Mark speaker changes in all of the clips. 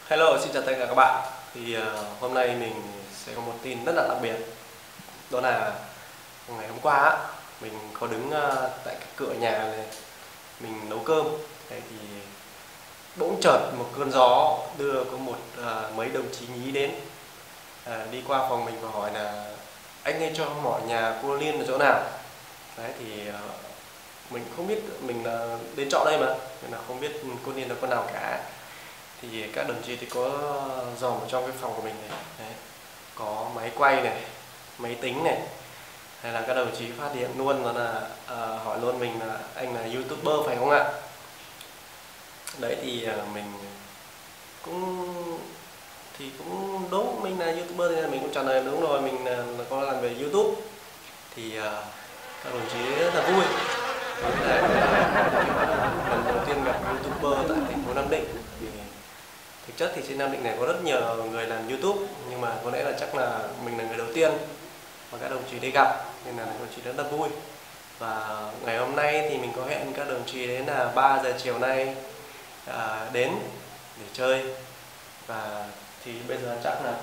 Speaker 1: Hello, xin chào tất cả các bạn. Hôm nay mình sẽ có một tin rất là đặc biệt. Đó là ngày hôm qua á, mình có đứng tại cái cửa nhà này, mình nấu cơm. Đấy thì bỗng chợt một cơn gió đưa có mấy đồng chí nhí đến, đi qua phòng mình và hỏi là anh ơi cho hỏi nhà cô Liên ở chỗ nào. Đấy thì mình không biết, mình là đến trọ đây mà, nên là không biết cô Liên là con nào cả. Thì các đồng chí thì có dòm ở trong cái phòng của mình này. Đấy, có máy quay này, máy tính này, hay là các đồng chí phát hiện luôn và là hỏi luôn mình là anh là YouTuber phải không ạ. Đấy thì mình cũng cũng đúng, mình là YouTuber thì mình cũng trả lời đúng rồi, mình là có làm về YouTube. Thì các đồng chí rất là vui. Đấy, lần đầu tiên gặp YouTuber tại thành phố Nam Định. Thì thực chất thì trên Nam Định này có rất nhiều người làm YouTube, nhưng mà có lẽ là chắc là mình là người đầu tiên mà các đồng chí đi gặp, nên là các đồng chí rất là vui. Và ngày hôm nay thì mình có hẹn các đồng chí đến là 3 giờ chiều nay đến để chơi. Và thì bây giờ chắc là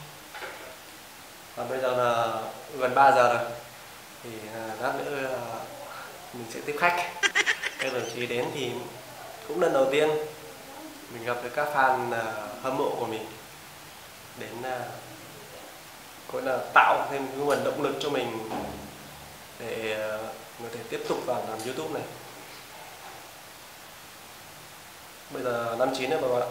Speaker 1: bây giờ là gần 3 giờ rồi, thì lát nữa mình sẽ tiếp khách. Các đồng chí đến thì cũng lần đầu tiên mình gặp được các fan hâm mộ của mình đến, gọi là tạo thêm cái nguồn động lực cho mình để có thể tiếp tục vào làm YouTube này. Bây giờ 59 rồi các bạn ạ.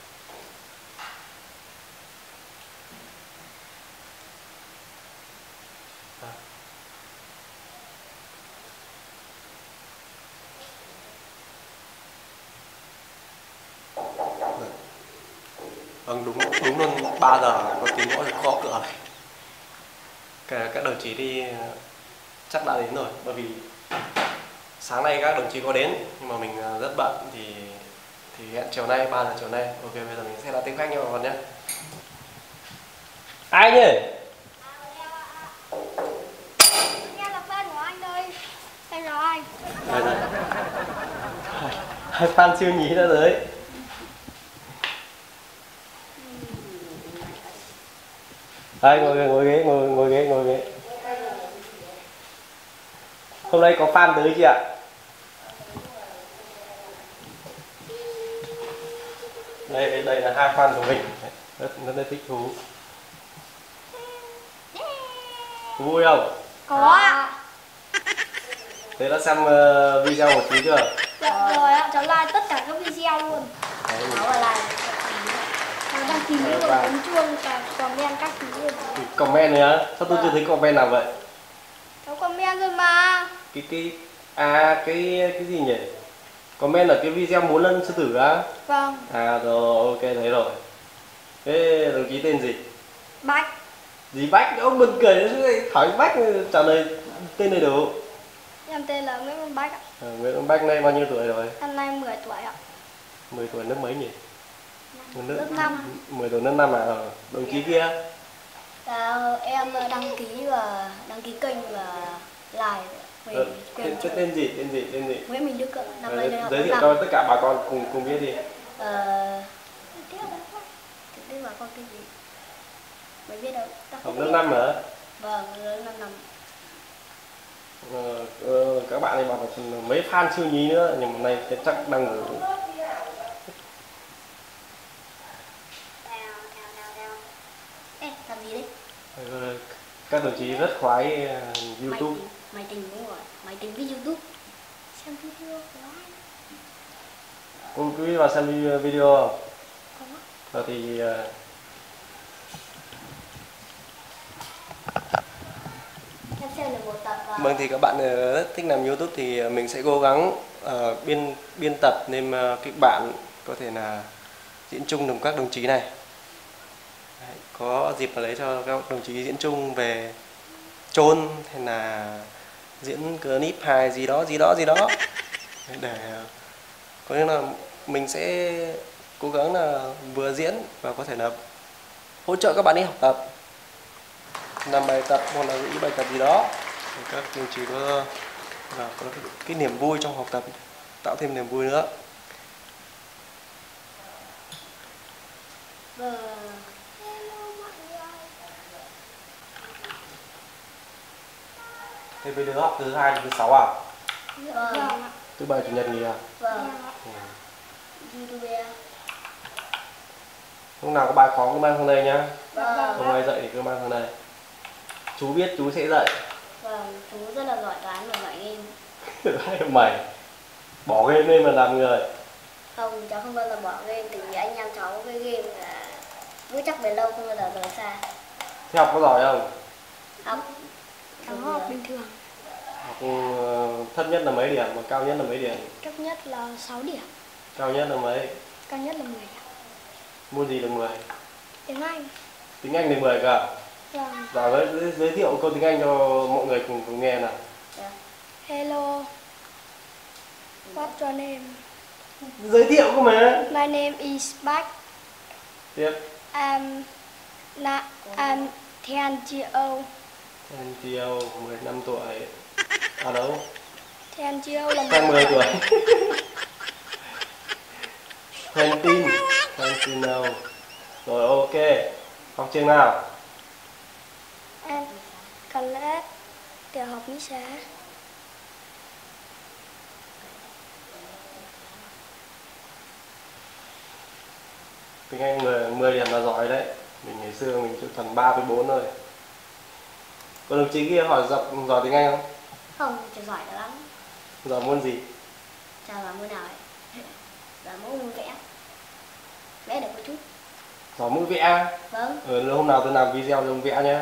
Speaker 1: Vâng, đúng luôn 3 giờ có tiếng gõ cửa này. Các đồng chí đi chắc đã đến rồi, bởi vì sáng nay các đồng chí có đến nhưng mà mình rất bận, thì hẹn chiều nay 3 giờ chiều nay. Ok, bây giờ mình sẽ là tiếp khách nha các bạn nhé. Ai nhỉ?
Speaker 2: Nghe là fan của anh đây. Anh là ai?
Speaker 1: Đây. Hai fan siêu nhí đã tới. Đây, ngồi ghế. Hôm nay có fan tới chị ạ. Đây là hai fan của mình, rất là thích thú. Vui không?
Speaker 2: Có ạ.
Speaker 1: Thế đã xem video một tí chưa?
Speaker 2: Dạ rồi ạ, cháu like tất cả các video luôn.
Speaker 1: Đấy,
Speaker 2: Cháu là like. Cháu đăng ký rồi ấn chuông và comment các thứ luôn.
Speaker 1: comment này á? Sao tôi chưa thấy comment nào vậy?
Speaker 2: Cháu comment rồi mà.
Speaker 1: Cái gì nhỉ? Comment là cái video muốn lên sư tử á?
Speaker 2: Vâng.
Speaker 1: À rồi, ok thấy rồi. Thế đồng chí tên gì?
Speaker 2: Bách.
Speaker 1: Gì Bách? Ông buồn cười, hỏi Bách trả lời tên đầy đủ.
Speaker 2: Em tên là Nguyễn Văn Bách ạ.
Speaker 1: Nguyễn Văn Bách nay bao nhiêu tuổi rồi?
Speaker 2: Năm nay 10 tuổi ạ.
Speaker 1: 10 tuổi lớp mấy nhỉ?
Speaker 2: Lớp 5.
Speaker 1: 10 tuổi lớp 5 à? Đồng chí kia?
Speaker 2: Em đăng ký kênh và like.
Speaker 1: Tên gì?
Speaker 2: Nguyễn Minh Đức ạ. Năm nay đây
Speaker 1: Giới thiệu cho tất cả bà con cùng biết đi.
Speaker 2: Biết bà con cái gì? Mới biết đâu.
Speaker 1: Học lớp 5 hả?
Speaker 2: Vâng, lớp 5.
Speaker 1: Các bạn này bảo là mấy fan siêu nhí nữa, nhưng hôm nay chắc đang ngủ.
Speaker 2: Ê, làm gì đấy?
Speaker 1: Các đồng chí rất khoái YouTube.
Speaker 2: Máy tính đúng rồi, máy tính với YouTube. Xem video của ai?
Speaker 1: Cô quý vị vào xem video không?
Speaker 2: Có.
Speaker 1: Thì
Speaker 2: Em xem được một tập và...
Speaker 1: vâng, thì các bạn rất thích làm YouTube thì mình sẽ cố gắng biên tập nên kịch bản có thể là diễn chung được các đồng chí này. Đấy, có dịp là lấy cho các đồng chí diễn chung về chôn hay là diễn clip hài gì đó. Để có nghĩa là mình sẽ cố gắng là vừa diễn và có thể là hỗ trợ các bạn ấy học tập, làm bài tập hoặc là những bài tập gì đó. Thì các đồng chí có cái niềm vui trong học tập, tạo thêm niềm vui nữa.
Speaker 2: Vâng.
Speaker 1: Thế với đứa học thứ 2 đến thứ 6 à?
Speaker 2: Vâng.
Speaker 1: Thứ 7 chủ nhật nghỉ à?
Speaker 2: Vâng.
Speaker 1: Ừ.
Speaker 2: YouTube.
Speaker 1: Lúc nào có bài khó cứ mang sang đây nhá.
Speaker 2: Vâng.
Speaker 1: Không ai dạy thì cứ mang sang đây. Chú biết chú sẽ dạy.
Speaker 2: Vâng, chú rất là giỏi toán và giỏi game.
Speaker 1: Mày bỏ game lên mà làm người.
Speaker 2: Không, cháu không bao giờ bỏ game, từ vì anh em cháu với game là vững chắc bền lâu, không bao giờ rời xa.
Speaker 1: Thế học có giỏi không?
Speaker 2: Học học bình thường.
Speaker 1: Học thấp nhất là mấy điểm và cao nhất là mấy điểm?
Speaker 2: Thấp nhất là 6 điểm,
Speaker 1: Cao nhất là mấy?
Speaker 2: cao nhất là 10 điểm.
Speaker 1: Môn gì được 10?
Speaker 2: Tiếng Anh.
Speaker 1: Tiếng Anh được 10 cả.
Speaker 2: Vâng.
Speaker 1: Rồi giới thiệu câu tiếng Anh cho mọi người cùng nghe nào.
Speaker 2: Hello. What's your name?
Speaker 1: Giới thiệu cơ mà.
Speaker 2: My name is Bach.
Speaker 1: Tiếp.
Speaker 2: I'm 10 years old.
Speaker 1: Anh Tiêu 15 tuổi. À đâu?
Speaker 2: 10 years old là
Speaker 1: Sang 10 tuổi. Quentin nào. Rồi ok. Học trường nào?
Speaker 2: Em College, tiểu học Mỹ Xá.
Speaker 1: Tiếng Anh 10 điểm là giỏi đấy. Mình ngày xưa mình chỉ tầm 3 với 4 thôi. Còn đồng chí kia hỏi giỏi tiếng Anh không?
Speaker 2: Không, cháu giỏi lắm.
Speaker 1: Giỏi môn gì?
Speaker 2: Cháu giỏi môn nào ấy? Giỏi mỗi môn vẽ. Vẽ được một chút.
Speaker 1: Giỏi mũi vẽ.
Speaker 2: Vâng.
Speaker 1: Hôm nào tôi làm video cho ông vẽ nhé.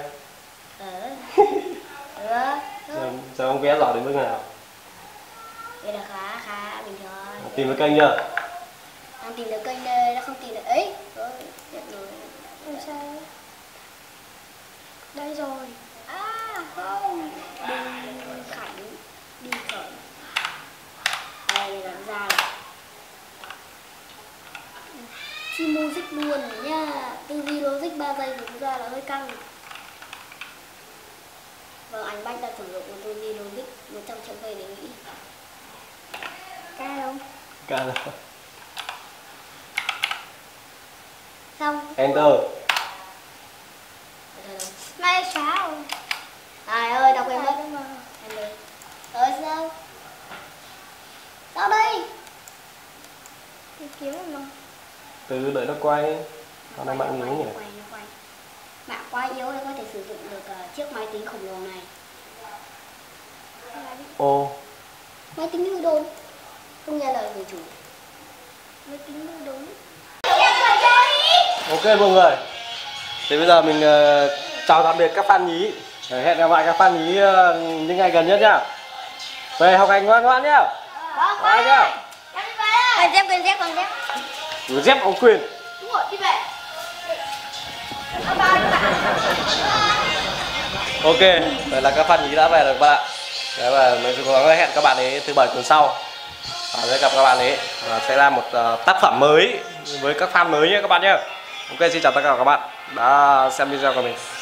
Speaker 1: Giờ ông vẽ giỏi đến mức nào?
Speaker 2: Vẽ được khá bình thường.
Speaker 1: Tìm được kênh chưa?
Speaker 2: Đang tìm được kênh đây, nó không tìm được ấy. Được rồi. Không sao. Đây rồi. À không. Đinh Khánh. Đinh Khởi. Đây là ra rồi. Chi music luôn rồi nha. Tư duy logic 3 giây vừa ra là hơi căng. Vâng, anh Bách đã sử dụng một tư duy logic 100 triệu giây để nghĩ. Ca không?
Speaker 1: Ca rồi.
Speaker 2: Xong.
Speaker 1: Enter.
Speaker 2: Mai xóa rồi. Trời ơi, đọc em mất. Rồi sao? Sao đây? Kiếm rồi mà.
Speaker 1: Từ đợi nó quay. Con này mạng yếu nhỉ?
Speaker 2: Mạng quá yếu để có thể sử dụng được chiếc máy tính khổng lồ này.
Speaker 1: Ô.
Speaker 2: Máy tính hư đốn. Không nghe lời người chủ. Máy tính hư đốn.
Speaker 1: Ok mọi người. Thì bây giờ mình chào tạm biệt các fan nhí. Hẹn gặp lại các fan nhí những ngày gần nhất nhá. Về học hành ngoan ngoãn nhá.
Speaker 2: Vâng, nhá. Quên dép.
Speaker 1: Dép ông Quyền.
Speaker 2: Đúng rồi, đi về.
Speaker 1: Ok, vậy là các fan nhí đã về rồi các bạn. Đấy, và mình sẽ cố gắng hẹn các bạn ấy thứ 7 tuần sau và sẽ gặp các bạn ấy và sẽ làm một tác phẩm mới với các fan mới nhé các bạn nhé. Ok, xin chào tất cả các bạn đã xem video của mình.